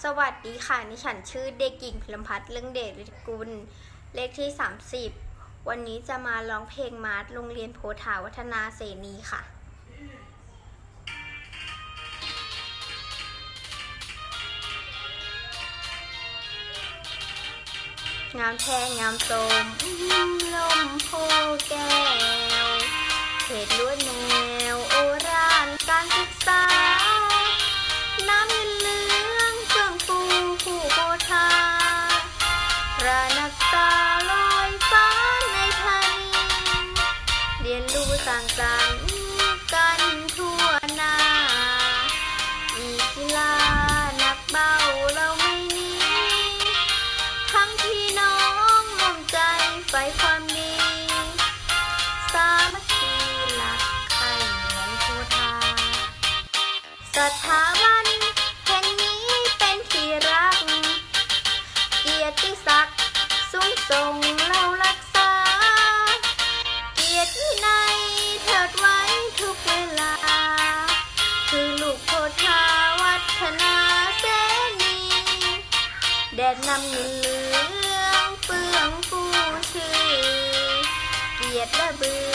สวัสดีค่ะดิฉันชื่อเด็กหญิงพิมพัฒน์เรื่องเดชฤทธิกุลเลขที่30วันนี้จะมาร้องเพลงมาร์ชโรงเรียนโพธาวัฒนาเสนีค่ะงามแทงงามสมลมโพแก้วเขตล้วนแนวโอรานการศึกษาน้ำเงินเหลืองเฟื่องฟูผู้โพธาพระนักตาลอยฟ้าในธานีเรียนรู้สร้างสรรค์กันทั่วหน้าอีกกีฬานักเบาเราไม่หนีทั้งพี่น้องร่วมใจใฝ่ความดีสามัคคีหลักใคร่ในโพธาสถาบันแห่งนี้เป็นที่รักเกียรติศักดิ์สูงส่งเรารักษาเกียรติวินัยเทิดไว้ทุกเวลาคือลูกโพธาวัฒนาเสนีแดดนำเงินเหลืองเฟื่องฟูชื่อเกียรติและบือ